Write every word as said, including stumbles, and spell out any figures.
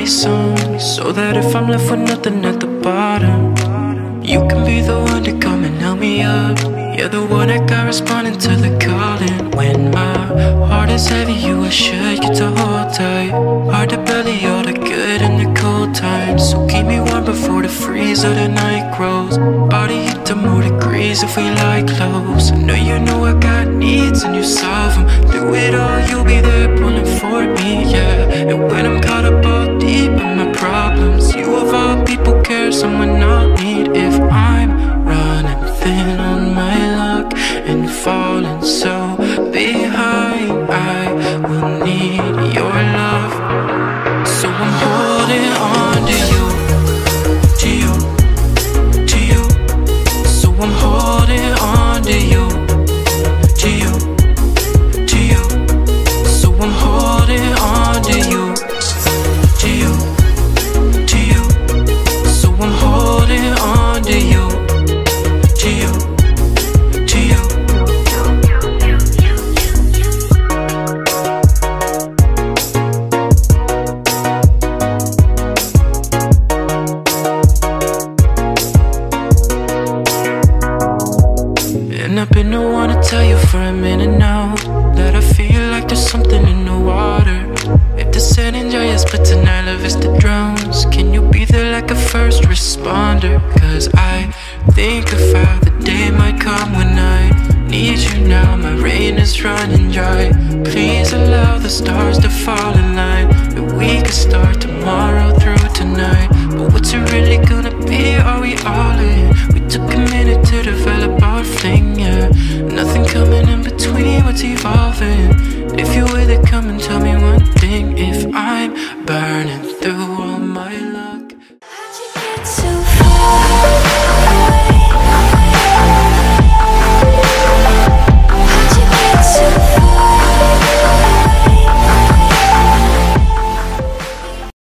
me some, so that if I'm left with nothing at the bottom, you can be the one to come and help me up. You're the one that got responding to the calling. When my heart is heavy, you are sure get to hold tight. Hard to belly all the good in the cold times, so keep me warm before the freeze of the night grows. Body heat to more degrees if we lie close. I know you know I got needs and you solve them. Through it all, you'll be there pulling for me, yeah. And when I'm caught up all deep in my problems, you of all people care someone I'll need. If I'm running thin on my luck and falling so behind, I will need your love. So I'm holding on to you, to you, to you. So I'm holding on to you, to you, to you. So I'm holding on to you, to you, to you. So I'm holding on to you, to you, to you. And I've been the one to tell you for a minute now that I feel like there's something in the water. If the sand enjoy us, but tonight love is the drowns. Can you be there like a first responder? Cause I think of how the day might come when I need you now. My rain is running dry. Please allow the stars to fall in line, and we can start tomorrow.